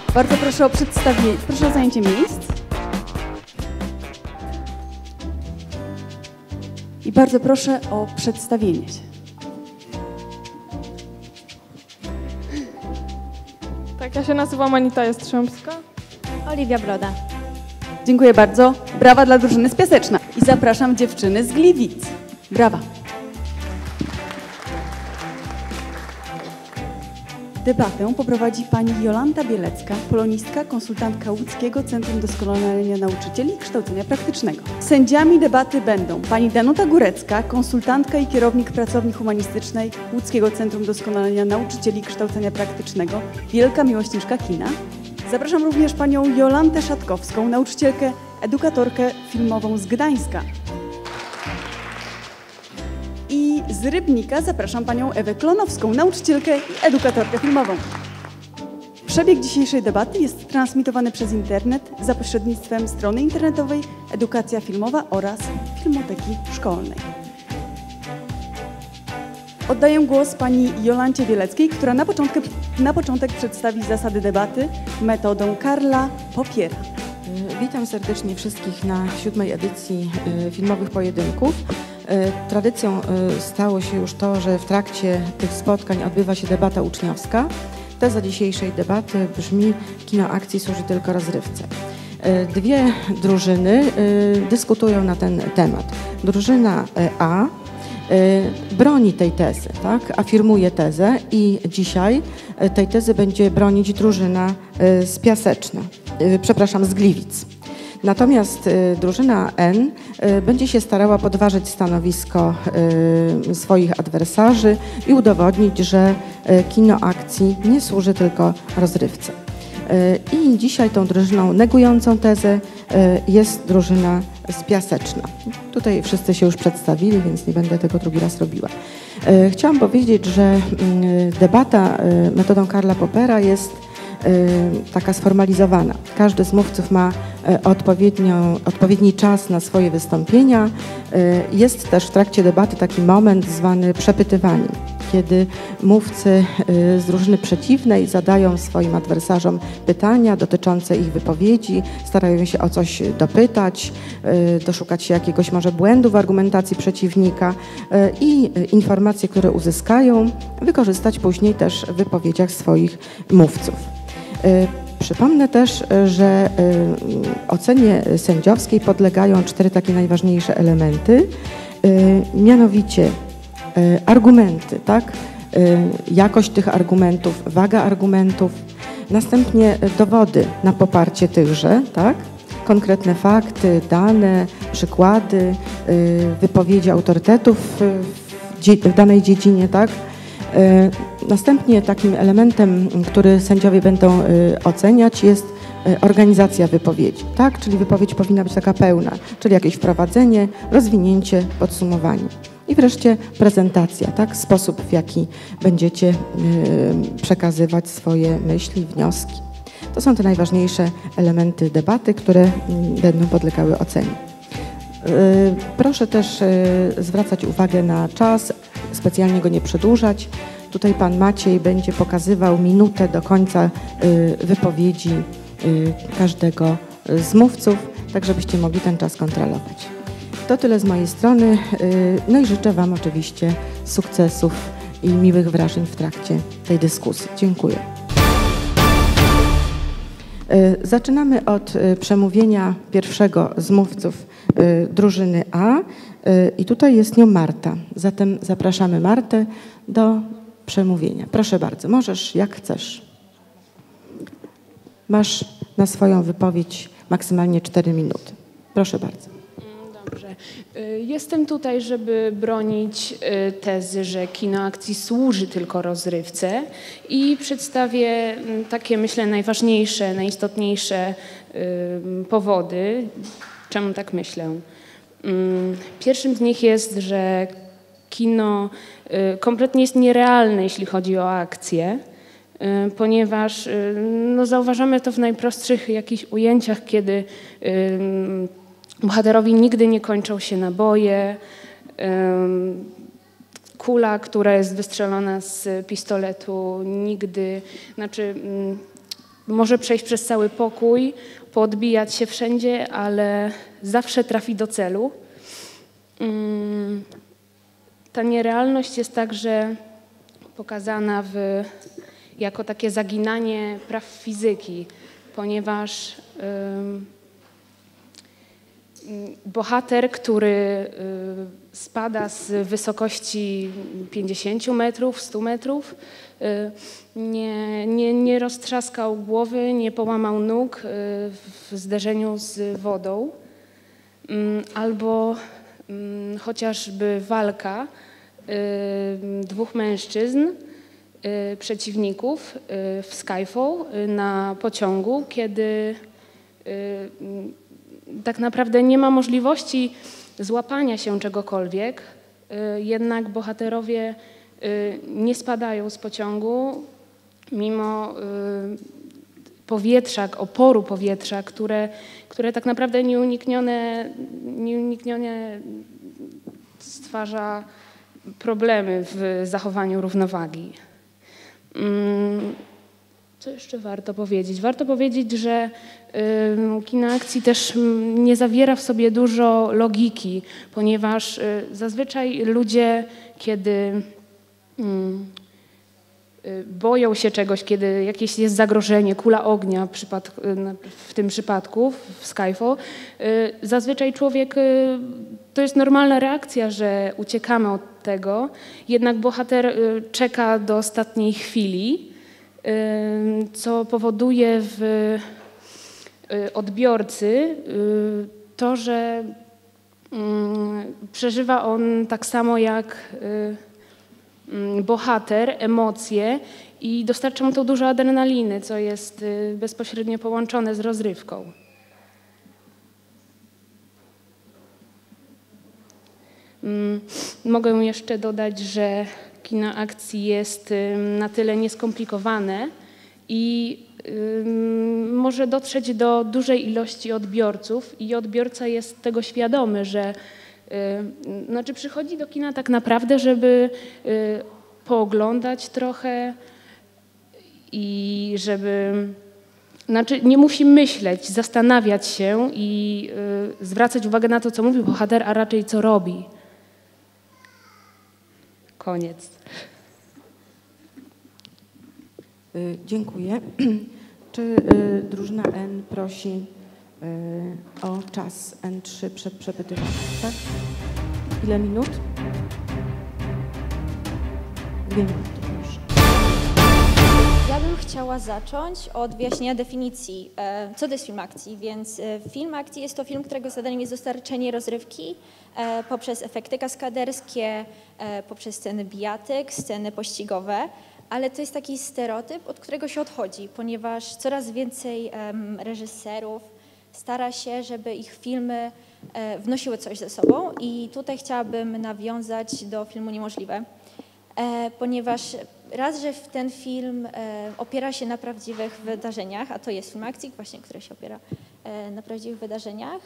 Bardzo proszę o przedstawienie, proszę o zajęcie miejsc. I bardzo proszę o przedstawienie się. Tak, ja się nazywam Anita Jastrzębska. Oliwia Broda. Dziękuję bardzo. Brawa dla drużyny z Piaseczna. I zapraszam dziewczyny z Gliwic. Brawa. Debatę poprowadzi pani Jolanta Bielecka, polonistka, konsultantka Łódzkiego Centrum Doskonalenia Nauczycieli i Kształcenia Praktycznego. Sędziami debaty będą pani Danuta Górecka, konsultantka i kierownik pracowni humanistycznej Łódzkiego Centrum Doskonalenia Nauczycieli i Kształcenia Praktycznego, wielka miłośniczka kina. Zapraszam również panią Jolantę Szatkowską, nauczycielkę, edukatorkę filmową z Gdańska. I z Rybnika zapraszam panią Ewę Klonowską, nauczycielkę i edukatorkę filmową. Przebieg dzisiejszej debaty jest transmitowany przez internet za pośrednictwem strony internetowej Edukacja Filmowa oraz Filmoteki Szkolnej. Oddaję głos pani Jolancie Bieleckiej, która na początek przedstawi zasady debaty metodą Karla Popiera. Witam serdecznie wszystkich na 7. edycji filmowych pojedynków. Tradycją stało się już to, że w trakcie tych spotkań odbywa się debata uczniowska. Teza dzisiejszej debaty brzmi: kino akcji służy tylko rozrywce. Dwie drużyny dyskutują na ten temat. Drużyna A broni tej tezy, tak? Afirmuje tezę i dzisiaj tej tezy będzie bronić drużyna z Piaseczna, z Gliwic. Natomiast drużyna N będzie się starała podważyć stanowisko swoich adwersarzy i udowodnić, że kino akcji nie służy tylko rozrywce. I dzisiaj tą drużyną negującą tezę jest drużyna z Piaseczna. Tutaj wszyscy się już przedstawili, więc nie będę tego drugi raz robiła. Chciałam powiedzieć, że debata metodą Karla Popera jest taka sformalizowana. Każdy z mówców ma odpowiedni czas na swoje wystąpienia. Jest też w trakcie debaty taki moment zwany przepytywaniem, kiedy mówcy z drużyny przeciwnej zadają swoim adwersarzom pytania dotyczące ich wypowiedzi, starają się o coś dopytać, doszukać się jakiegoś może błędu w argumentacji przeciwnika i informacje, które uzyskają, wykorzystać później też w wypowiedziach swoich mówców. Przypomnę też, że ocenie sędziowskiej podlegają 4 takie najważniejsze elementy, mianowicie argumenty, tak? Jakość tych argumentów, waga argumentów, następnie dowody na poparcie tychże, tak? Konkretne fakty, dane, przykłady, wypowiedzi autorytetów w danej dziedzinie, tak? Następnie takim elementem, który sędziowie będą oceniać, jest organizacja wypowiedzi, tak? Czyli wypowiedź powinna być taka pełna, czyli jakieś wprowadzenie, rozwinięcie, podsumowanie. I wreszcie prezentacja, tak? Sposób, w jaki będziecie przekazywać swoje myśli, wnioski. To są te najważniejsze elementy debaty, które będą podlegały ocenie. Proszę też zwracać uwagę na czas, specjalnie go nie przedłużać. Tutaj pan Maciej będzie pokazywał minutę do końca wypowiedzi każdego z mówców, tak żebyście mogli ten czas kontrolować. To tyle z mojej strony. No i życzę wam oczywiście sukcesów i miłych wrażeń w trakcie tej dyskusji. Dziękuję. Zaczynamy od przemówienia pierwszego z mówców drużyny A i tutaj jest nią Marta. Zatem zapraszamy Martę do przemówienia. Proszę bardzo, możesz jak chcesz. Masz na swoją wypowiedź maksymalnie 4 minuty. Proszę bardzo. Dobrze. Jestem tutaj, żeby bronić tezy, że kino akcji służy tylko rozrywce i przedstawię takie, myślę, najważniejsze, najistotniejsze powody, czemu tak myślę. Pierwszym z nich jest, że kino kompletnie jest nierealne, jeśli chodzi o akcję, ponieważ zauważamy to w najprostszych jakichś ujęciach, kiedy bohaterowi nigdy nie kończą się naboje, kula, która jest wystrzelona z pistoletu nigdy, może przejść przez cały pokój, poodbijać się wszędzie, ale zawsze trafi do celu. Ta nierealność jest także pokazana jako takie zaginanie praw fizyki, ponieważ bohater, który spada z wysokości 50 metrów, 100 metrów, nie roztrzaskał głowy, nie połamał nóg w zderzeniu z wodą, albo chociażby walka dwóch mężczyzn, przeciwników w Skyfall na pociągu, kiedy tak naprawdę nie ma możliwości złapania się czegokolwiek, jednak bohaterowie nie spadają z pociągu mimo oporu powietrza, które tak naprawdę nieuniknione stwarza problemy w zachowaniu równowagi. Co jeszcze warto powiedzieć? Warto powiedzieć, że kino akcji też nie zawiera w sobie dużo logiki, ponieważ zazwyczaj ludzie, kiedy boją się czegoś, kiedy jakieś jest zagrożenie, kula ognia w tym przypadku, w Skyfall, zazwyczaj człowiek, to jest normalna reakcja, że uciekamy od tego, jednak bohater czeka do ostatniej chwili, co powoduje w odbiorcy to, że przeżywa on tak samo jak bohater emocje i dostarcza mu to dużo adrenaliny, co jest bezpośrednio połączone z rozrywką. Mogę jeszcze dodać, że kino akcji jest na tyle nieskomplikowane i może dotrzeć do dużej ilości odbiorców i odbiorca jest tego świadomy, że znaczy przychodzi do kina tak naprawdę, żeby pooglądać trochę i żeby, znaczy nie musi myśleć, zastanawiać się i zwracać uwagę na to, co mówi bohater, a raczej co robi. Koniec. Dziękuję. Czy drużyna N prosi o czas N3 przed przepytywaniem? Tak? Ile minut? 2 minuty, proszę. Ja bym chciała zacząć od wyjaśnienia definicji, co to jest film akcji. Więc film akcji jest to film, którego zadaniem jest dostarczenie rozrywki poprzez efekty kaskaderskie, poprzez sceny bijatyk, sceny pościgowe, ale to jest taki stereotyp, od którego się odchodzi, ponieważ coraz więcej reżyserów stara się, żeby ich filmy wnosiły coś ze sobą i tutaj chciałabym nawiązać do filmu Niemożliwe, ponieważ raz, że ten film opiera się na prawdziwych wydarzeniach, a to jest film akcji właśnie, który się opiera na prawdziwych wydarzeniach,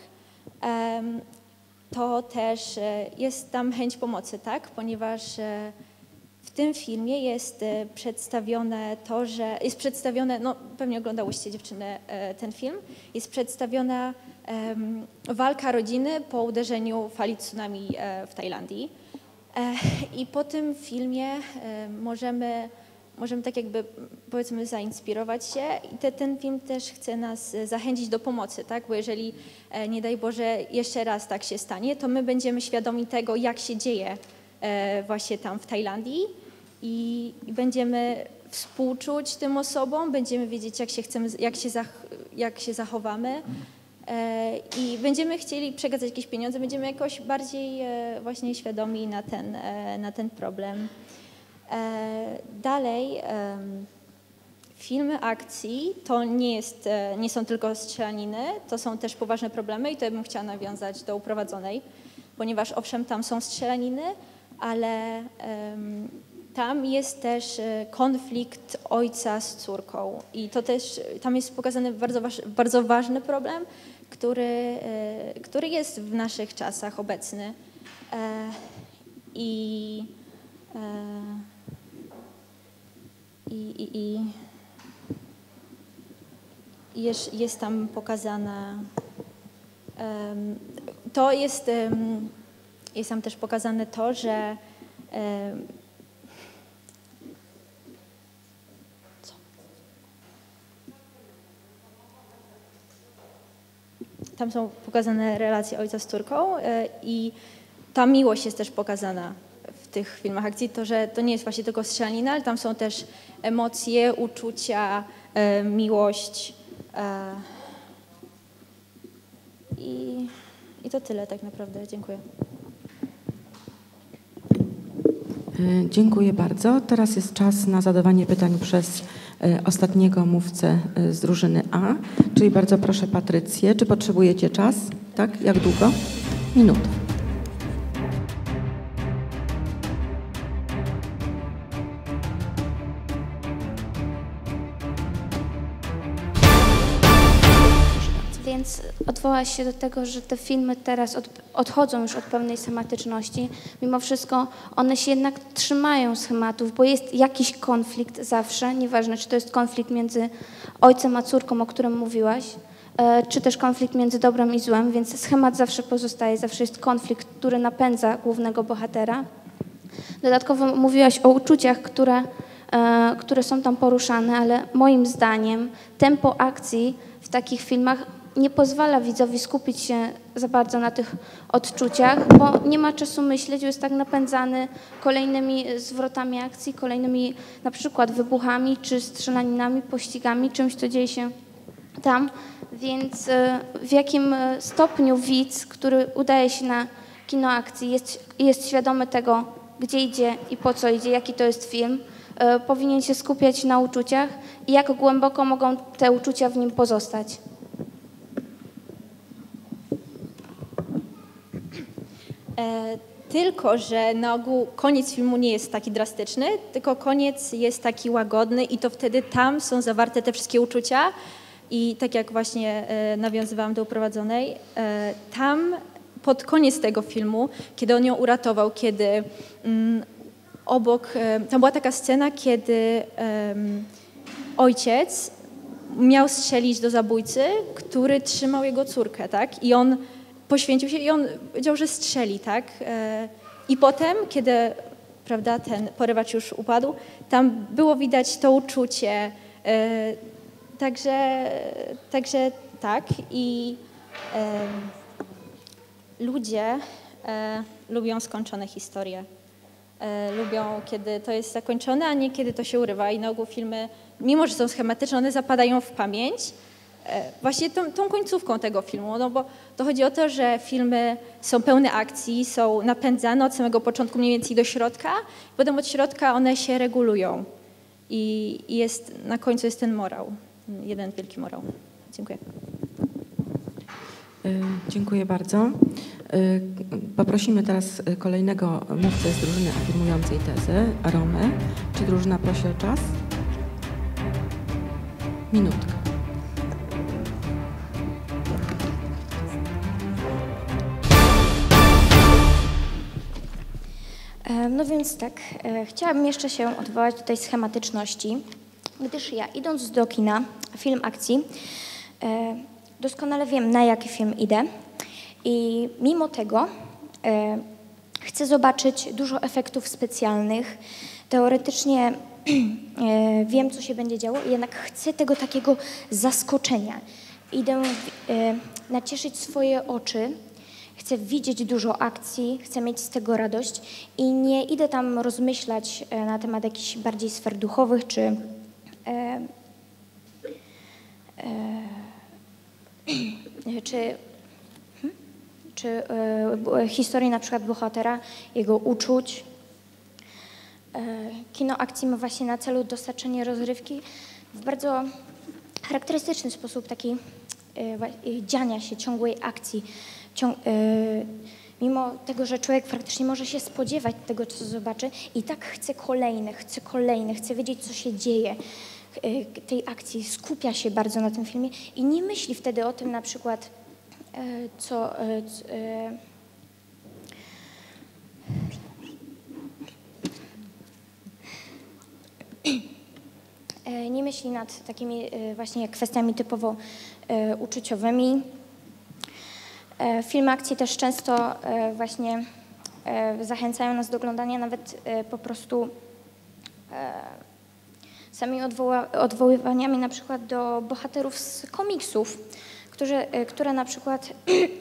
to też jest tam chęć pomocy, tak? Ponieważ w tym filmie jest przedstawione to, że jest przedstawione, no pewnie oglądałyście dziewczyny ten film, jest przedstawiona walka rodziny po uderzeniu fali tsunami w Tajlandii. I po tym filmie możemy tak jakby, powiedzmy, zainspirować się i ten film też chce nas zachęcić do pomocy, tak? Bo jeżeli, nie daj Boże, jeszcze raz tak się stanie, to my będziemy świadomi tego, jak się dzieje właśnie tam w Tajlandii i będziemy współczuć tym osobom, będziemy wiedzieć, jak się zachowamy i będziemy chcieli przekazać jakieś pieniądze, będziemy jakoś bardziej właśnie świadomi na ten problem. Dalej, filmy akcji to nie są tylko strzelaniny, to są też poważne problemy i to bym chciała nawiązać do Uprowadzonej, ponieważ owszem, tam są strzelaniny, ale tam jest też konflikt ojca z córką i to też, tam jest pokazany bardzo ważny problem, który jest w naszych czasach obecny. jest tam pokazana, to jest tam też pokazane to, że tam są pokazane relacje ojca z córką i ta miłość jest też pokazana w tych filmach akcji, to, że to nie jest właśnie tylko strzelanina, ale tam są też emocje, uczucia, miłość i to tyle tak naprawdę. Dziękuję. Dziękuję bardzo. Teraz jest czas na zadawanie pytań przez ostatniego mówcę z drużyny A, czyli bardzo proszę Patrycję. Czy potrzebujecie czas? Tak? Jak długo? Minutę. Więc odwołałaś się do tego, że te filmy teraz odchodzą już od pewnej schematyczności. Mimo wszystko one się jednak trzymają schematów, bo jest jakiś konflikt zawsze, nieważne czy to jest konflikt między ojcem a córką, o którym mówiłaś, czy też konflikt między dobrem i złem, więc schemat zawsze pozostaje, zawsze jest konflikt, który napędza głównego bohatera. Dodatkowo mówiłaś o uczuciach, które są tam poruszane, ale moim zdaniem tempo akcji w takich filmach nie pozwala widzowi skupić się za bardzo na tych odczuciach, bo nie ma czasu myśleć, bo jest tak napędzany kolejnymi zwrotami akcji, kolejnymi na przykład wybuchami, czy strzelaninami, pościgami, czymś, co dzieje się tam. Więc w jakim stopniu widz, który udaje się na kino akcji, jest świadomy tego, gdzie idzie i po co idzie, jaki to jest film, powinien się skupiać na uczuciach i jak głęboko mogą te uczucia w nim pozostać. Tylko że na ogół koniec filmu nie jest taki drastyczny, tylko koniec jest taki łagodny i to wtedy tam są zawarte te wszystkie uczucia i tak jak właśnie nawiązywałam do uprowadzonej, tam pod koniec tego filmu, kiedy on ją uratował, kiedy tam była taka scena, kiedy ojciec miał strzelić do zabójcy, który trzymał jego córkę, tak? I on poświęcił się i on powiedział, że strzeli, tak? I potem, kiedy, prawda, ten porywacz już upadł, tam było widać to uczucie. Także tak. I ludzie lubią skończone historie. Lubią, kiedy to jest zakończone, a nie kiedy to się urywa. I na ogół filmy, mimo że są schematyczne, one zapadają w pamięć. Właśnie tą końcówką tego filmu, no bo to chodzi o to, że filmy są pełne akcji, są napędzane od samego początku mniej więcej do środka, potem od środka one się regulują i na końcu jest ten morał, jeden wielki morał. Dziękuję. Dziękuję bardzo. Poprosimy teraz kolejnego mówcę z drużyny afirmującej tezę, Romę. Czy drużyna prosi o czas? Minutkę. No więc tak, chciałabym jeszcze się odwołać do tej schematyczności, gdyż ja idąc do kina, film akcji, doskonale wiem, na jaki film idę i mimo tego chcę zobaczyć dużo efektów specjalnych. Teoretycznie wiem, co się będzie działo, jednak chcę tego takiego zaskoczenia. Idę nacieszyć swoje oczy, chcę widzieć dużo akcji, chcę mieć z tego radość i nie idę tam rozmyślać na temat jakichś bardziej sfer duchowych czy historii na przykład bohatera, jego uczuć. Kino akcji ma właśnie na celu dostarczenie rozrywki w bardzo charakterystyczny sposób, taki dziania się, ciągłej akcji. Mimo tego, że człowiek praktycznie może się spodziewać tego, co zobaczy, i tak chce kolejne, chce wiedzieć, co się dzieje tej akcji, skupia się bardzo na tym filmie i nie myśli wtedy o tym na przykład, nie myśli nad takimi właśnie kwestiami typowo uczuciowymi. Filmy akcji też często właśnie zachęcają nas do oglądania nawet po prostu samymi odwoływaniami na przykład do bohaterów z komiksów, które na przykład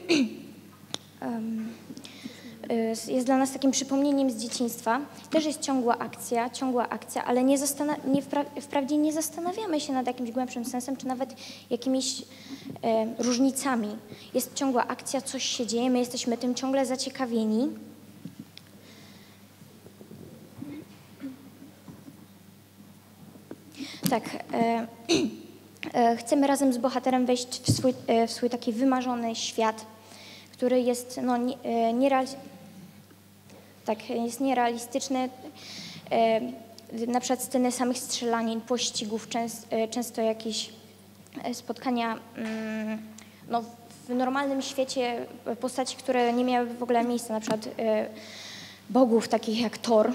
jest dla nas takim przypomnieniem z dzieciństwa. Też jest ciągła akcja, ale wprawdzie nie zastanawiamy się nad jakimś głębszym sensem, czy nawet jakimiś różnicami. Jest ciągła akcja, coś się dzieje, my jesteśmy tym ciągle zaciekawieni. Tak, chcemy razem z bohaterem wejść w swój taki wymarzony świat, który jest jest nierealistyczny. Na przykład sceny samych strzelanin, pościgów, często jakieś spotkania w normalnym świecie, postaci, które nie miały w ogóle miejsca, na przykład bogów takich jak Thor.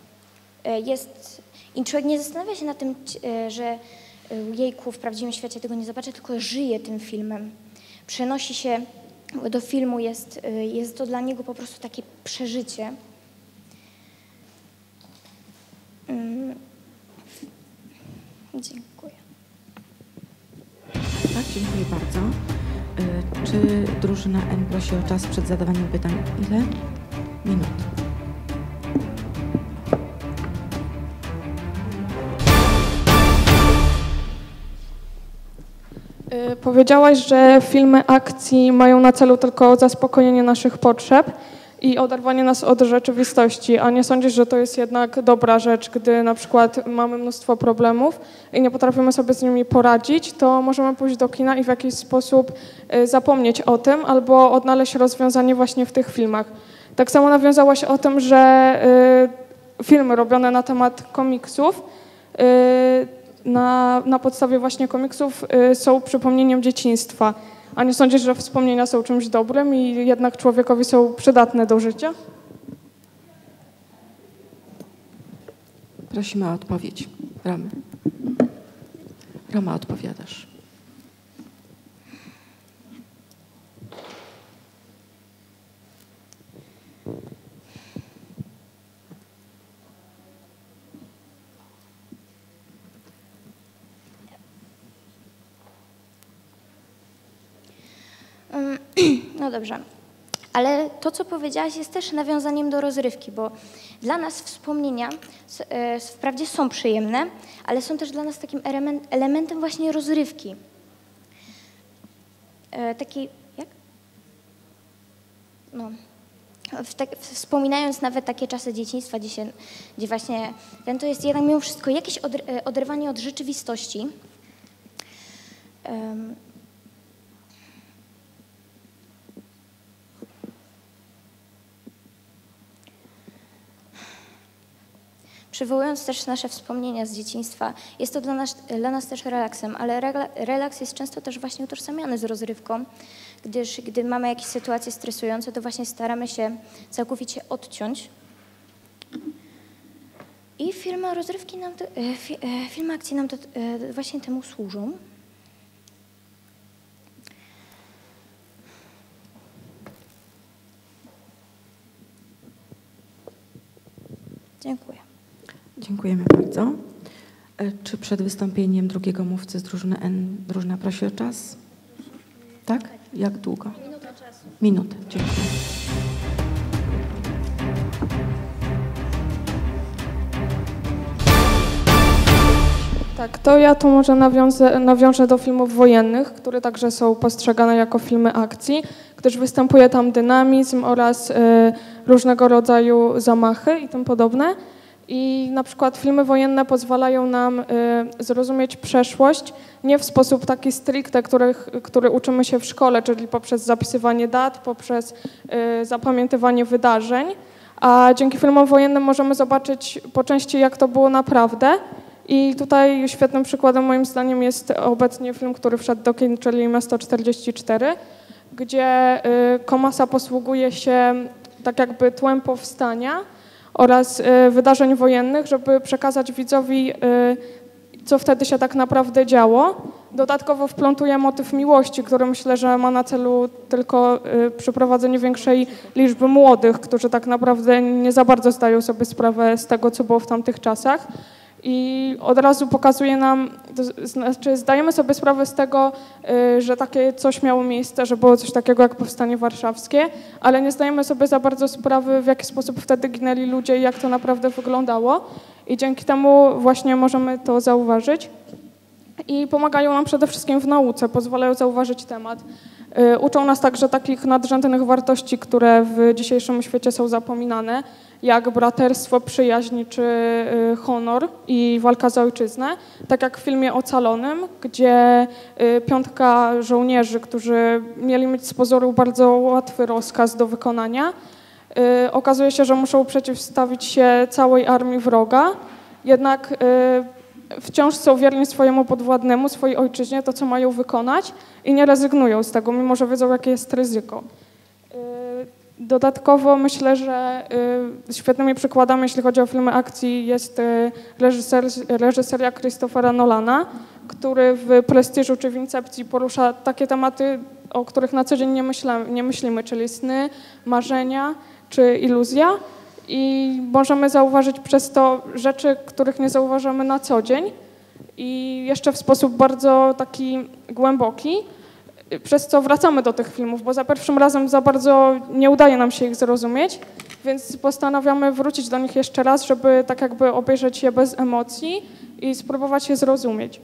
I człowiek nie zastanawia się na tym, że jejku, w prawdziwym świecie tego nie zobaczy, tylko żyje tym filmem. Przenosi się do filmu, jest to dla niego po prostu takie przeżycie. Dziękuję. Tak, dziękuję bardzo. Czy drużyna N prosi o czas przed zadawaniem pytań? Ile? Minut. Powiedziałaś, że filmy akcji mają na celu tylko zaspokojenie naszych potrzeb i oderwanie nas od rzeczywistości, a nie sądzisz, że to jest jednak dobra rzecz, gdy na przykład mamy mnóstwo problemów i nie potrafimy sobie z nimi poradzić, to możemy pójść do kina i w jakiś sposób zapomnieć o tym albo odnaleźć rozwiązanie właśnie w tych filmach. Tak samo nawiązałaś o tym, że filmy robione na temat komiksów na podstawie właśnie komiksów są przypomnieniem dzieciństwa. A nie sądzisz, że wspomnienia są czymś dobrym i jednak człowiekowi są przydatne do życia? Prosimy o odpowiedź. Roma, odpowiadasz. No dobrze, ale to, co powiedziałaś, jest też nawiązaniem do rozrywki, bo dla nas wspomnienia wprawdzie są przyjemne, ale są też dla nas takim elementem właśnie rozrywki. Taki, jak? No, wspominając nawet takie czasy dzieciństwa, gdzie właśnie to jest jednak mimo wszystko jakieś oderwanie od rzeczywistości. Przywołując też nasze wspomnienia z dzieciństwa, jest to dla nas też relaksem, ale relaks jest często też właśnie utożsamiany z rozrywką, gdyż gdy mamy jakieś sytuacje stresujące, to właśnie staramy się całkowicie odciąć. I filmy rozrywki filmy akcji nam właśnie temu służą. Dziękuję. Dziękujemy bardzo. Czy przed wystąpieniem drugiego mówcy z drużyny N drużyna prosi o czas? Tak? Jak długo? Minuta czasu. Minutę. Dziękuję. Tak, to ja tu może nawiążę do filmów wojennych, które także są postrzegane jako filmy akcji, gdyż występuje tam dynamizm oraz różnego rodzaju zamachy i tym podobne. I na przykład filmy wojenne pozwalają nam zrozumieć przeszłość nie w sposób taki stricte, który uczymy się w szkole, czyli poprzez zapisywanie dat, poprzez zapamiętywanie wydarzeń, a dzięki filmom wojennym możemy zobaczyć po części, jak to było naprawdę. I tutaj świetnym przykładem moim zdaniem jest obecnie film, który wszedł do kin, czyli Miasto 44, gdzie Komasa posługuje się tak jakby tłem powstania oraz wydarzeń wojennych, żeby przekazać widzowi, co wtedy się tak naprawdę działo. Dodatkowo wplątuje motyw miłości, który myślę, że ma na celu tylko przeprowadzenie większej liczby młodych, którzy tak naprawdę nie za bardzo zdają sobie sprawę z tego, co było w tamtych czasach. I od razu pokazuje nam, to znaczy zdajemy sobie sprawę z tego, że takie coś miało miejsce, że było coś takiego jak Powstanie Warszawskie, ale nie zdajemy sobie za bardzo sprawy, w jaki sposób wtedy ginęli ludzie i jak to naprawdę wyglądało. I dzięki temu właśnie możemy to zauważyć. I pomagają nam przede wszystkim w nauce, pozwalają zauważyć temat. Uczą nas także takich nadrzędnych wartości, które w dzisiejszym świecie są zapominane, jak braterstwo, przyjaźń czy honor i walka za ojczyznę. Tak jak w filmie Ocalonym, gdzie 5 żołnierzy, którzy mieli mieć z pozoru bardzo łatwy rozkaz do wykonania, okazuje się, że muszą przeciwstawić się całej armii wroga, jednak wciąż są wierni swojemu podwładnemu, swojej ojczyźnie, to co mają wykonać i nie rezygnują z tego, mimo że wiedzą, jakie jest ryzyko. Dodatkowo myślę, że świetnymi przykładami, jeśli chodzi o filmy akcji, jest reżyseria Christophera Nolana, który w Prestiżu czy w Incepcji porusza takie tematy, o których na co dzień nie myślimy, czyli sny, marzenia czy iluzja. I możemy zauważyć przez to rzeczy, których nie zauważamy na co dzień i jeszcze w sposób bardzo taki głęboki, przez co wracamy do tych filmów, bo za pierwszym razem za bardzo nie udaje nam się ich zrozumieć, więc postanawiamy wrócić do nich jeszcze raz, żeby tak jakby obejrzeć je bez emocji i spróbować je zrozumieć.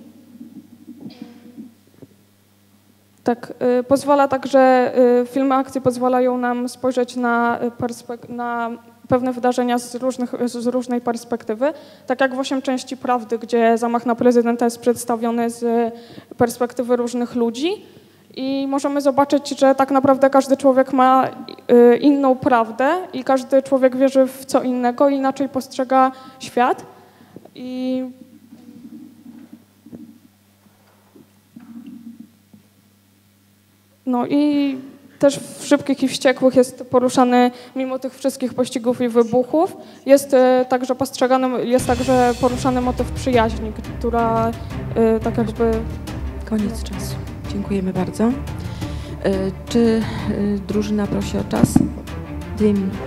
Tak, pozwala także, filmy akcji pozwalają nam spojrzeć na pewne wydarzenia z różnej perspektywy, tak jak w 8 części Prawdy, gdzie zamach na prezydenta jest przedstawiony z perspektywy różnych ludzi i możemy zobaczyć, że tak naprawdę każdy człowiek ma inną prawdę i każdy człowiek wierzy w co innego, inaczej postrzega świat. I też w Szybkich i Wściekłych jest poruszany, mimo tych wszystkich pościgów i wybuchów, jest także poruszany motyw przyjaźni, która tak jakby... Koniec czasu. Dziękujemy bardzo. Czy drużyna prosi o czas? 2 minuty.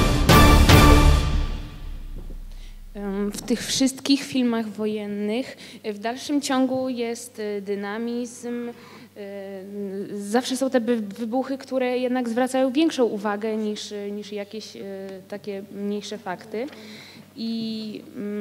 W tych wszystkich filmach wojennych w dalszym ciągu jest dynamizm. Zawsze są te wybuchy, które jednak zwracają większą uwagę niż jakieś takie mniejsze fakty. I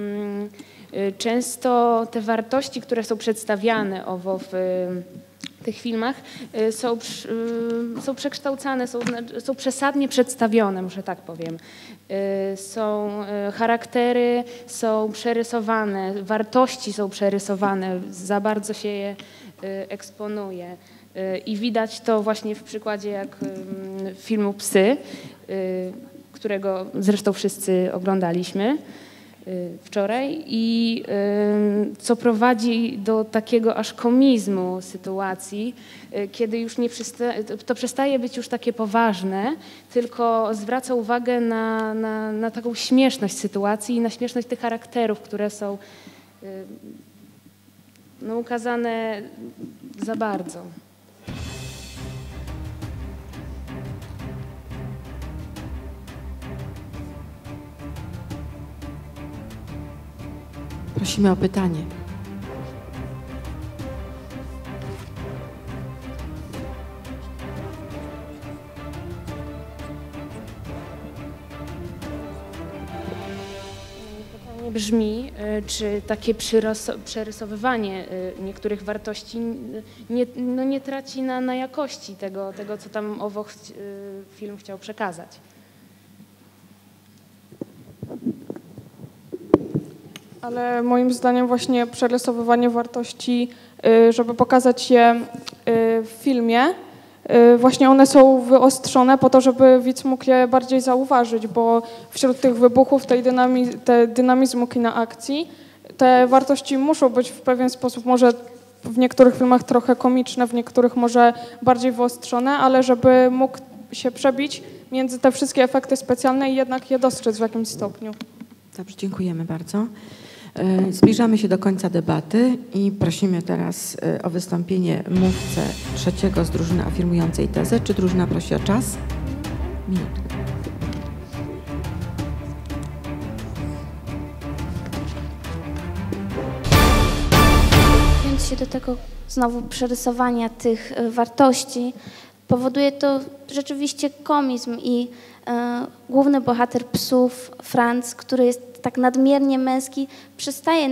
często te wartości, które są przedstawiane w tych filmach, są przekształcane, są przesadnie przedstawione, może tak powiem. Są charaktery, są przerysowane, wartości są przerysowane, za bardzo się je eksponuje. I widać to właśnie w przykładzie jak filmu Psy, którego zresztą wszyscy oglądaliśmy wczoraj i co prowadzi do takiego aż komizmu sytuacji, kiedy już to przestaje być już takie poważne, tylko zwraca uwagę na taką śmieszność sytuacji i na śmieszność tych charakterów, które są ukazane za bardzo. Prosimy o pytanie. Pytanie brzmi, czy takie przerysowywanie niektórych wartości nie traci na jakości tego, co tam film chciał przekazać. Ale moim zdaniem właśnie przerysowywanie wartości, żeby pokazać je w filmie, właśnie one są wyostrzone po to, żeby widz mógł je bardziej zauważyć, bo wśród tych wybuchów, tej dynamizmu kina akcji, te wartości muszą być w pewien sposób, może w niektórych filmach trochę komiczne, w niektórych może bardziej wyostrzone, ale żeby mógł się przebić między te wszystkie efekty specjalne i jednak je dostrzec w jakimś stopniu. Dobrze, dziękujemy bardzo. Zbliżamy się do końca debaty i prosimy teraz o wystąpienie mówcę trzeciego z drużyny afirmującej tezę. Czy drużyna prosi o czas? Minutkę. Wracając się do tego znowu przerysowania tych wartości, powoduje to rzeczywiście komizm i główny bohater Psów, Franz, który jest tak nadmiernie męski, przestaje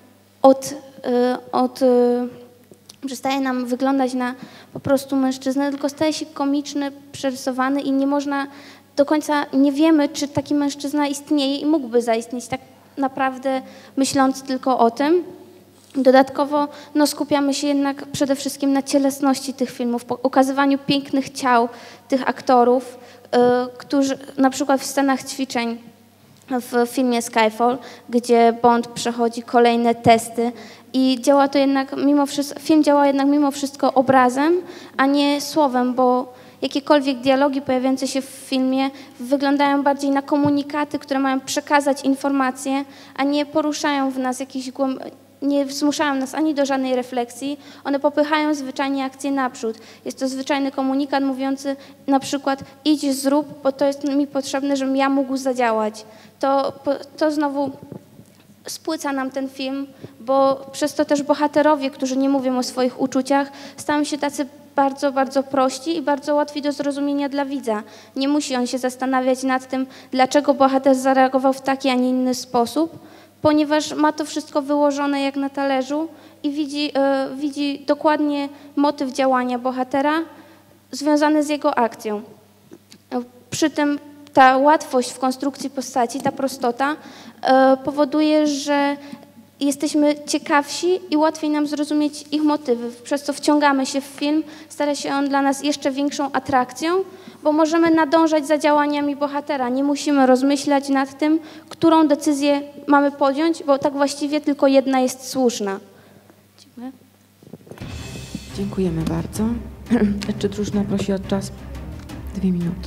nam wyglądać na po prostu mężczyznę, tylko staje się komiczny, przerysowany i nie można do końca, nie wiemy, czy taki mężczyzna istnieje i mógłby zaistnieć, tak naprawdę myśląc tylko o tym. Dodatkowo skupiamy się jednak przede wszystkim na cielesności tych filmów, ukazywaniu pięknych ciał tych aktorów, którzy na przykład w scenach ćwiczeń w filmie Skyfall, gdzie Bond przechodzi kolejne testy i działa to jednak film działa jednak mimo wszystko obrazem, a nie słowem, bo jakiekolwiek dialogi pojawiające się w filmie wyglądają bardziej na komunikaty, które mają przekazać informacje, a nie poruszają w nas nie zmuszają nas ani do żadnej refleksji, one popychają zwyczajnie akcję naprzód. Jest to zwyczajny komunikat mówiący na przykład idź, zrób, bo to jest mi potrzebne, żebym ja mógł zadziałać. To znowu spłyca nam ten film, bo przez to też bohaterowie, którzy nie mówią o swoich uczuciach, stają się tacy bardzo, bardzo prości i bardzo łatwi do zrozumienia dla widza. Nie musi on się zastanawiać nad tym, dlaczego bohater zareagował w taki, a nie inny sposób, ponieważ ma to wszystko wyłożone jak na talerzu i widzi dokładnie motyw działania bohatera związany z jego akcją. Przy tym ta łatwość w konstrukcji postaci, ta prostota powoduje, że jesteśmy ciekawsi i łatwiej nam zrozumieć ich motywy, przez co wciągamy się w film, stara się on dla nas jeszcze większą atrakcją, bo możemy nadążać za działaniami bohatera. Nie musimy rozmyślać nad tym, którą decyzję mamy podjąć, bo tak właściwie tylko jedna jest słuszna. Dziękuję. Dziękujemy bardzo. Czy drużyna prosi o czas? 2 minuty.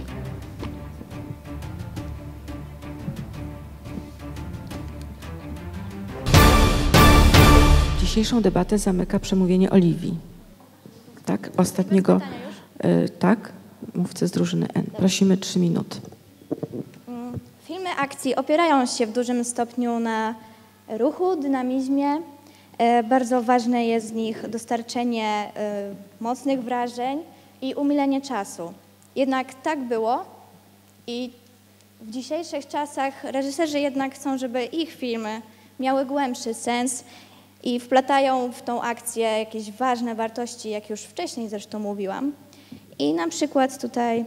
Dzisiejszą debatę zamyka przemówienie Oliwii. Tak? Ostatniego. Tak? Mówcy z drużyny N. Prosimy 3 minuty. Filmy akcji opierają się w dużym stopniu na ruchu, dynamizmie. Bardzo ważne jest z nich dostarczenie mocnych wrażeń i umilenie czasu. Jednak tak było i w dzisiejszych czasach reżyserzy jednak chcą, żeby ich filmy miały głębszy sens i wplatają w tą akcję jakieś ważne wartości, jak już wcześniej zresztą mówiłam. I na przykład tutaj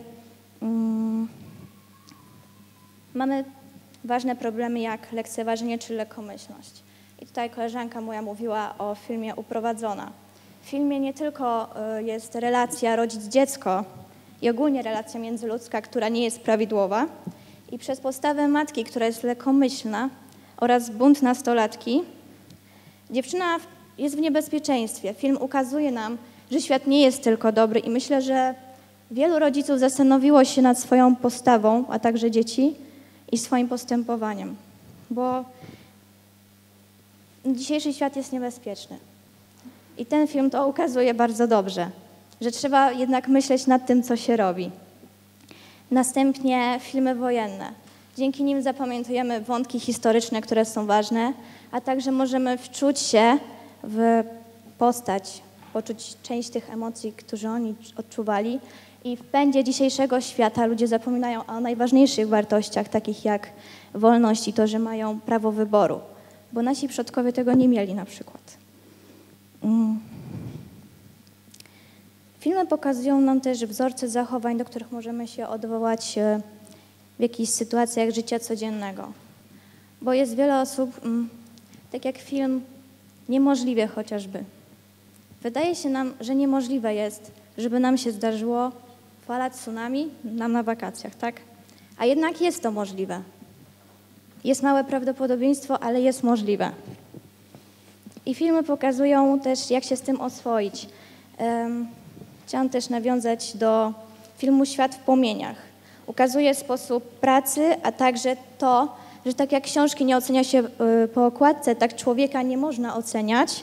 mamy ważne problemy jak lekceważenie czy lekkomyślność. I tutaj koleżanka moja mówiła o filmie Uprowadzona. W filmie nie tylko jest relacja rodzic-dziecko i ogólnie relacja międzyludzka, która nie jest prawidłowa i przez postawę matki, która jest lekkomyślna oraz bunt nastolatki, dziewczyna jest w niebezpieczeństwie. Film ukazuje nam, że świat nie jest tylko dobry i myślę, że wielu rodziców zastanowiło się nad swoją postawą, a także dzieci i swoim postępowaniem, bo dzisiejszy świat jest niebezpieczny. I ten film to ukazuje bardzo dobrze, że trzeba jednak myśleć nad tym, co się robi. Następnie filmy wojenne. Dzięki nim zapamiętujemy wątki historyczne, które są ważne, a także możemy wczuć się w postać, poczuć część tych emocji, które oni odczuwali. I w pędzie dzisiejszego świata ludzie zapominają o najważniejszych wartościach, takich jak wolność i to, że mają prawo wyboru, bo nasi przodkowie tego nie mieli na przykład. Filmy pokazują nam też wzorce zachowań, do których możemy się odwołać w jakichś sytuacjach życia codziennego. Bo jest wiele osób, tak jak film Niemożliwe chociażby. Wydaje się nam, że niemożliwe jest, żeby nam się zdarzyło fala tsunami nam na wakacjach, tak? A jednak jest to możliwe. Jest małe prawdopodobieństwo, ale jest możliwe. I filmy pokazują też, jak się z tym oswoić. Chciałam też nawiązać do filmu Świat w płomieniach. Ukazuje sposób pracy, a także to, że tak jak książki nie ocenia się po okładce, tak człowieka nie można oceniać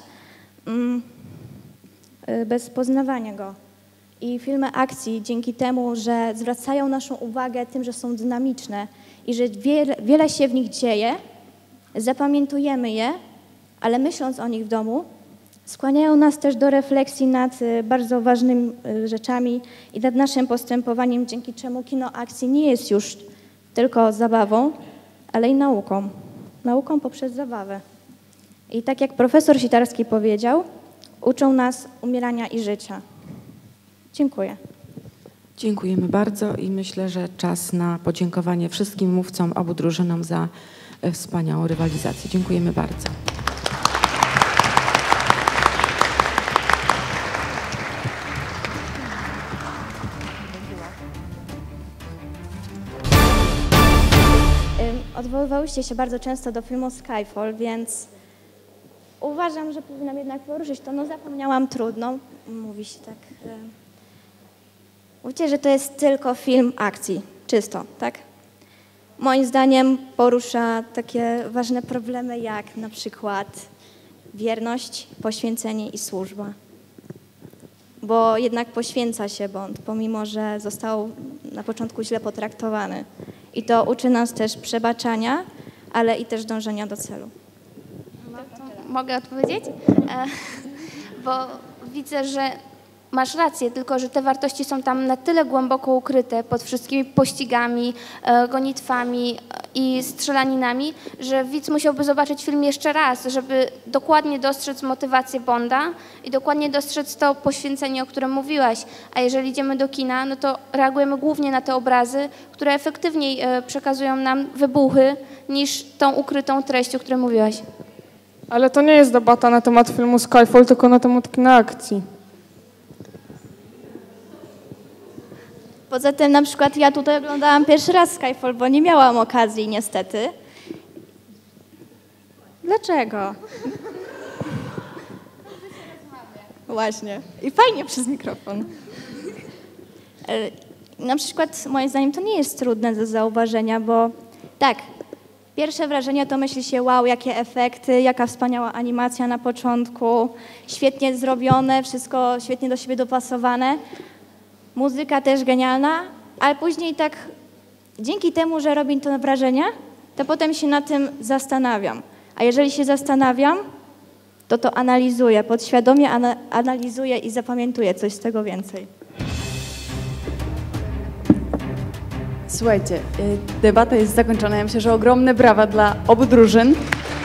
bez poznawania go. I filmy akcji dzięki temu, że zwracają naszą uwagę tym, że są dynamiczne i że wiele się w nich dzieje, zapamiętujemy je, ale myśląc o nich w domu, skłaniają nas też do refleksji nad bardzo ważnymi rzeczami i nad naszym postępowaniem, dzięki czemu kino akcji nie jest już tylko zabawą, ale i nauką. Nauką poprzez zabawę. I tak jak profesor Sitarski powiedział, uczą nas umierania i życia. Dziękuję. Dziękujemy bardzo i myślę, że czas na podziękowanie wszystkim mówcom, obu drużynom za wspaniałą rywalizację. Dziękujemy bardzo. Odwoływałyście się bardzo często do filmu Skyfall, więc uważam, że powinnam jednak poruszyć to. No zapomniałam, trudno. Mówi się tak. Mówicie, że to jest tylko film akcji, czysto, tak? Moim zdaniem porusza takie ważne problemy jak na przykład wierność, poświęcenie i służba. Bo jednak poświęca się Bond, pomimo że został na początku źle potraktowany. I to uczy nas też przebaczania, ale i też dążenia do celu. Mogę odpowiedzieć? Bo widzę, że masz rację, tylko że te wartości są tam na tyle głęboko ukryte pod wszystkimi pościgami, gonitwami i strzelaninami, że widz musiałby zobaczyć film jeszcze raz, żeby dokładnie dostrzec motywację Bonda i dokładnie dostrzec to poświęcenie, o którym mówiłaś. A jeżeli idziemy do kina, no to reagujemy głównie na te obrazy, które efektywniej przekazują nam wybuchy niż tą ukrytą treść, o której mówiłaś. Ale to nie jest debata na temat filmu Skyfall, tylko na temat kina akcji. Poza tym na przykład ja tutaj oglądałam pierwszy raz Skyfall, bo nie miałam okazji niestety. Dlaczego? Właśnie. I fajnie przez mikrofon. Na przykład moim zdaniem to nie jest trudne do zauważenia, bo tak, pierwsze wrażenie to myśli się wow, jakie efekty, jaka wspaniała animacja na początku, świetnie zrobione, wszystko świetnie do siebie dopasowane. Muzyka też genialna, ale później tak dzięki temu, że robi to wrażenie, to potem się nad tym zastanawiam. A jeżeli się zastanawiam, to analizuję, podświadomie analizuję i zapamiętuję coś z tego więcej. Słuchajcie, debata jest zakończona. Ja myślę, że ogromne brawa dla obu drużyn.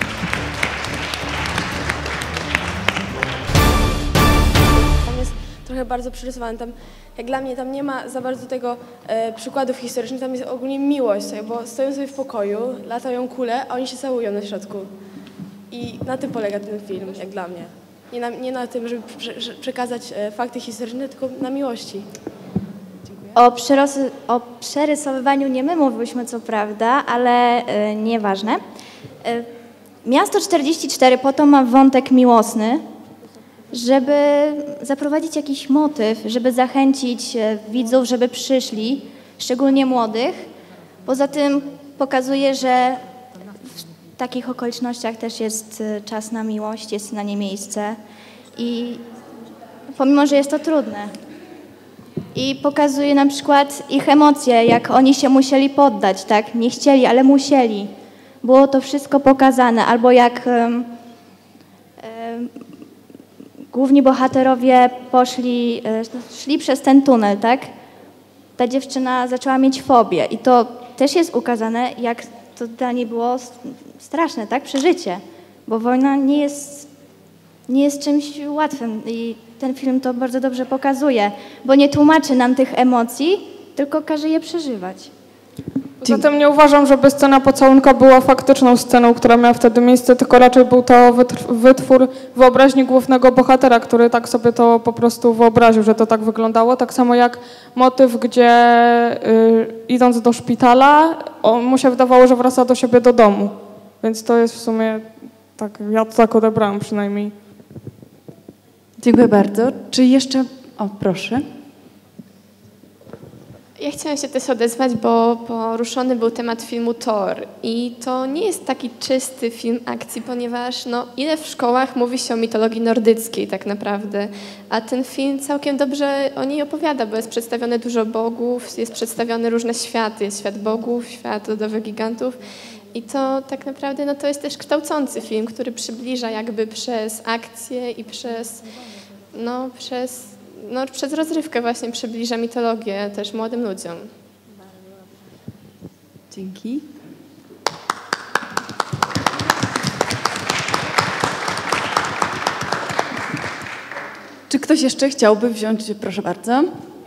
Trochę bardzo przerysowany. Tam, jak dla mnie tam nie ma za bardzo tego przykładów historycznych, tam jest ogólnie miłość sobie, bo stoją sobie w pokoju, latają kule, a oni się całują na środku. I na tym polega ten film, jak dla mnie. Nie na tym, żeby przekazać fakty historyczne, tylko na miłości. O przerysowywaniu nie my mówiłyśmy, co prawda, ale nieważne. Miasto 44 po to ma wątek miłosny, żeby zaprowadzić jakiś motyw, żeby zachęcić widzów, żeby przyszli, szczególnie młodych. Poza tym pokazuje, że w takich okolicznościach też jest czas na miłość, jest na nie miejsce i pomimo, że jest to trudne. I pokazuje na przykład ich emocje, jak oni się musieli poddać, tak? Nie chcieli, ale musieli. Było to wszystko pokazane, albo jak główni bohaterowie szli przez ten tunel, tak? Ta dziewczyna zaczęła mieć fobię i to też jest ukazane, jak to dla niej było straszne, tak? Przeżycie, bo wojna nie jest czymś łatwym i ten film to bardzo dobrze pokazuje, bo nie tłumaczy nam tych emocji, tylko każe je przeżywać. Zatem nie uważam, żeby scena pocałunka była faktyczną sceną, która miała wtedy miejsce, tylko raczej był to wytwór wyobraźni głównego bohatera, który tak sobie to po prostu wyobraził, że to tak wyglądało. Tak samo jak motyw, gdzie idąc do szpitala, mu się wydawało, że wraca do siebie do domu. Więc to jest w sumie, tak, ja to tak odebrałam przynajmniej. Dziękuję bardzo. Czy jeszcze... O, proszę. Ja chciałam się też odezwać, bo poruszony był temat filmu Thor i to nie jest taki czysty film akcji, ponieważ ile w szkołach mówi się o mitologii nordyckiej tak naprawdę, a ten film całkiem dobrze o niej opowiada, bo jest przedstawione dużo bogów, jest przedstawione różne światy, jest świat bogów, świat lodowych gigantów i to tak naprawdę to jest też kształcący film, który przybliża jakby przez akcję i przez rozrywkę właśnie przybliża mitologię też młodym ludziom. Dzięki. Czy ktoś jeszcze chciałby wziąć? Proszę bardzo.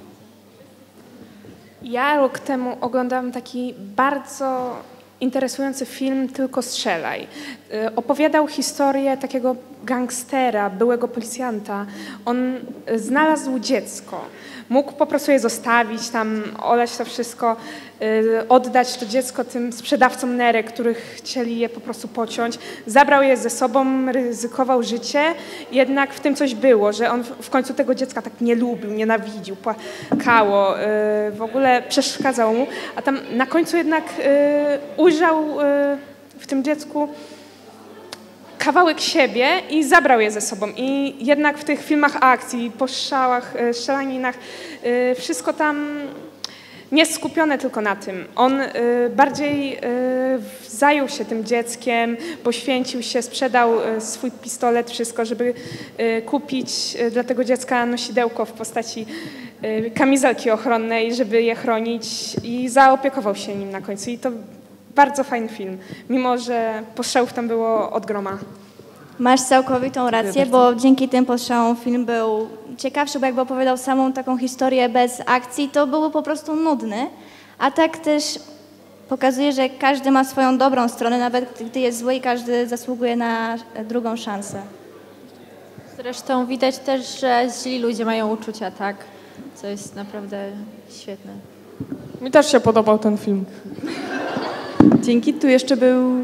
Ja rok temu oglądałam taki bardzo interesujący film Tylko strzelaj. Opowiadał historię takiego gangstera, byłego policjanta. On znalazł dziecko. Mógł po prostu je zostawić, tam olać to wszystko, oddać to dziecko tym sprzedawcom nerek, których chcieli je po prostu pociąć. Zabrał je ze sobą, ryzykował życie, jednak w tym coś było, że on w końcu tego dziecka tak nie lubił, nienawidził, płakało, w ogóle przeszkadzał mu, a tam na końcu jednak ujrzał w tym dziecku kawałek siebie i zabrał je ze sobą. I jednak w tych filmach akcji, po strzałach, strzelaninach, wszystko tam nie skupione tylko na tym. On bardziej zajął się tym dzieckiem, poświęcił się, sprzedał swój pistolet, wszystko, żeby kupić dla tego dziecka nosidełko w postaci kamizelki ochronnej, żeby je chronić i zaopiekował się nim na końcu. I to bardzo fajny film, mimo że postrzałów tam było od groma. Masz całkowitą rację, bo dzięki tym postrzałom film był ciekawszy, bo jakby opowiadał samą taką historię bez akcji, to byłby po prostu nudny, a tak też pokazuje, że każdy ma swoją dobrą stronę, nawet gdy jest zły i każdy zasługuje na drugą szansę. Zresztą widać też, że źli ludzie mają uczucia, tak? Co jest naprawdę świetne. Mi też się podobał ten film. Dzięki. Tu jeszcze był...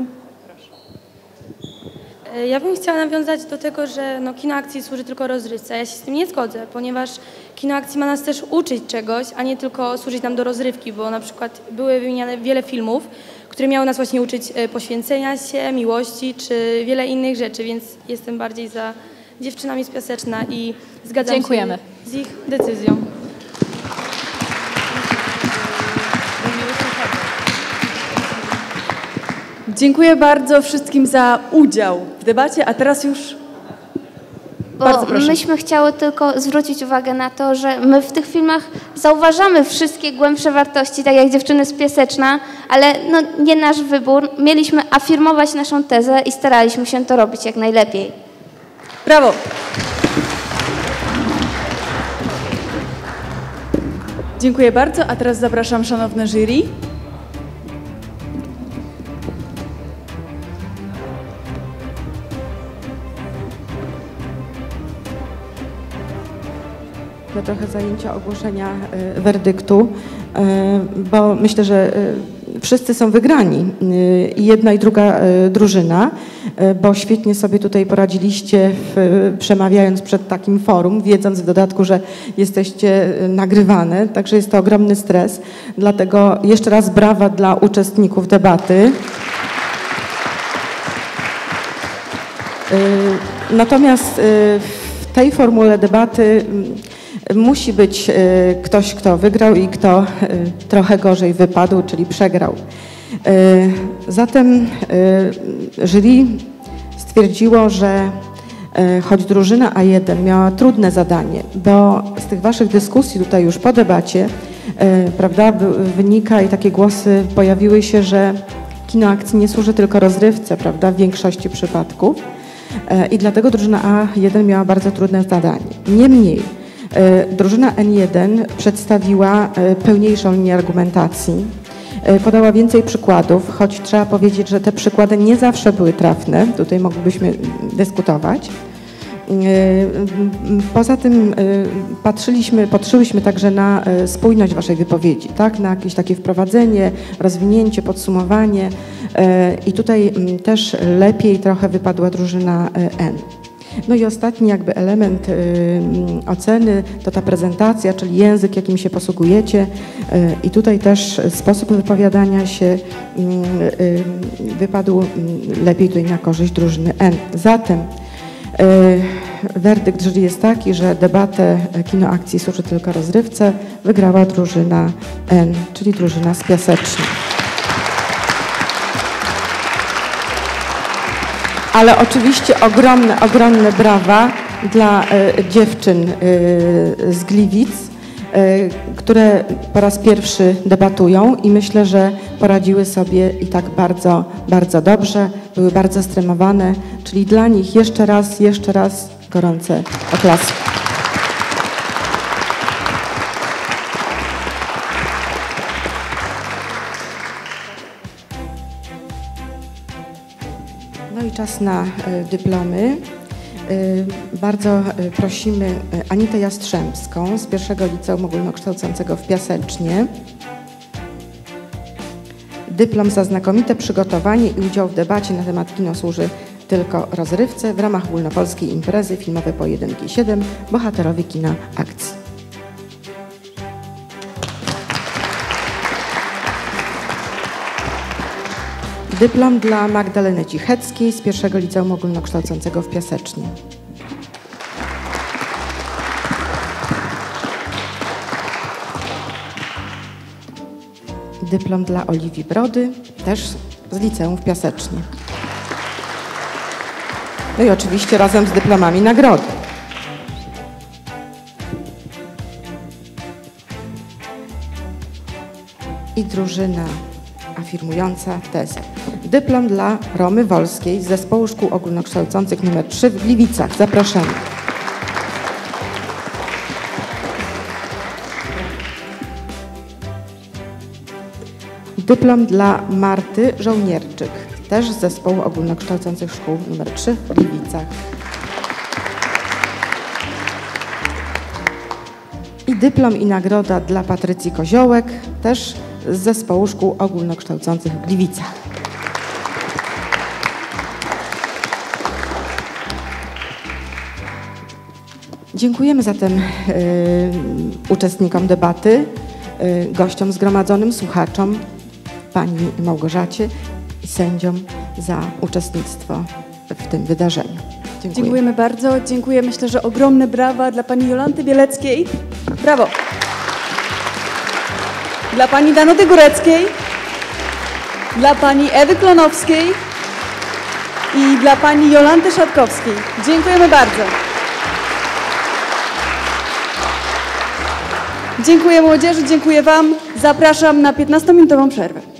Ja bym chciała nawiązać do tego, że kino akcji służy tylko rozrywce. Ja się z tym nie zgodzę, ponieważ kino akcji ma nas też uczyć czegoś, a nie tylko służyć nam do rozrywki, bo na przykład były wymieniane wiele filmów, które miały nas właśnie uczyć poświęcenia się, miłości czy wiele innych rzeczy, więc jestem bardziej za Dziewczynami z Piaseczna i zgadzam Dziękujemy. się z ich decyzją. Dziękuję bardzo wszystkim za udział w debacie, a teraz już bardzo proszę. Myśmy chciały tylko zwrócić uwagę na to, że my w tych filmach zauważamy wszystkie głębsze wartości, tak jak Dziewczyny z Piaseczna, ale nie nasz wybór. Mieliśmy afirmować naszą tezę i staraliśmy się to robić jak najlepiej. Brawo! Dziękuję bardzo, a teraz zapraszam szanowne jury. Trochę zajęcia ogłoszenia werdyktu, bo myślę, że wszyscy są wygrani, i jedna i druga drużyna, bo świetnie sobie tutaj poradziliście, przemawiając przed takim forum, wiedząc w dodatku, że jesteście nagrywane, także jest to ogromny stres. Dlatego jeszcze raz brawa dla uczestników debaty. Natomiast w tej formule debaty musi być ktoś, kto wygrał i kto trochę gorzej wypadł, czyli przegrał. Zatem jury stwierdziło, że choć drużyna A1 miała trudne zadanie, bo z tych waszych dyskusji tutaj już po debacie, prawda, wynika i takie głosy pojawiły się, że kino akcji nie służy tylko rozrywce, prawda, w większości przypadków. I dlatego drużyna A1 miała bardzo trudne zadanie. Niemniej drużyna N1 przedstawiła pełniejszą linię argumentacji, podała więcej przykładów, choć trzeba powiedzieć, że te przykłady nie zawsze były trafne, tutaj moglibyśmy dyskutować. Poza tym patrzyłyśmy także na spójność waszej wypowiedzi, tak? Na jakieś takie wprowadzenie, rozwinięcie, podsumowanie i tutaj też lepiej trochę wypadła drużyna N. No i ostatni jakby element oceny to ta prezentacja, czyli język, jakim się posługujecie i tutaj też sposób wypowiadania się wypadł lepiej tutaj na korzyść drużyny N. Zatem werdykt jury jest taki, że debatę Kino Akcji służy tylko rozrywce, wygrała drużyna N, czyli drużyna z Piasecznej. Ale oczywiście ogromne brawa dla dziewczyn z Gliwic, które po raz pierwszy debatują i myślę, że poradziły sobie i tak bardzo, bardzo dobrze, były bardzo stremowane, czyli dla nich jeszcze raz gorące oklaski. No i czas na dyplomy. Bardzo prosimy Anitę Jastrzębską z pierwszego liceum ogólnokształcącego w Piasecznie. Dyplom za znakomite przygotowanie i udział w debacie na temat kino służy tylko rozrywce w ramach ogólnopolskiej imprezy Filmowe Pojedynki 7 bohaterowie kina akcji. Dyplom dla Magdaleny Cicheckiej z pierwszego liceum ogólnokształcącego w Piasecznie. Dyplom dla Oliwii Brody, też z liceum w Piasecznie. No i oczywiście razem z dyplomami nagrody. I drużyna afirmująca tezę. Dyplom dla Romy Wolskiej z Zespołu Szkół Ogólnokształcących nr 3 w Gliwicach. Zapraszamy. Dyplom dla Marty Żołnierczyk, też z Zespołu Ogólnokształcących Szkół nr 3 w Gliwicach. I dyplom i nagroda dla Patrycji Koziołek, też z Zespołu Szkół Ogólnokształcących w Gliwicach. Dziękujemy zatem uczestnikom debaty, gościom zgromadzonym, słuchaczom, pani Małgorzacie i sędziom za uczestnictwo w tym wydarzeniu. Dziękuję. Dziękujemy bardzo. Dziękuję. Myślę, że ogromne brawa dla pani Jolanty Bieleckiej. Brawo. Dla pani Danuty Góreckiej, dla pani Ewy Klonowskiej i dla pani Jolanty Szatkowskiej. Dziękujemy bardzo. Dziękuję młodzieży, dziękuję wam. Zapraszam na 15-minutową przerwę.